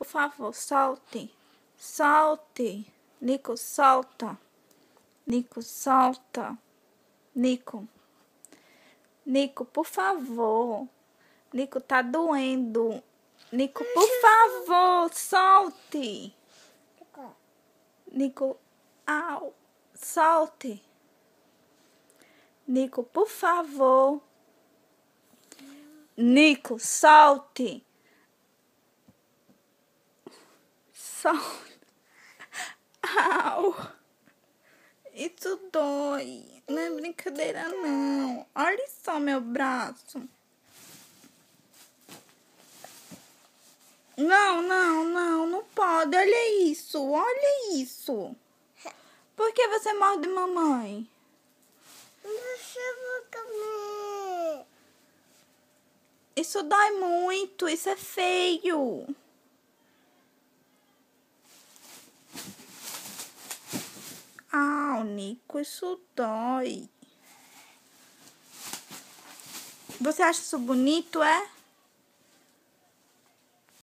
por favor, solte. Solte. Nico, solta. Nico, solta. Nico. Nico, por favor. Nico, tá doendo. Nico, por favor, solte. Nico, au, solte. Nico, por favor. Nico, solte. Solte. Au. Isso dói. Não é brincadeira, não. Olha só meu braço. Não pode. Olha isso, olha isso. Por que você morde mamãe? Isso dói muito, isso é feio. Ah, Nico, isso dói. Você acha isso bonito, é?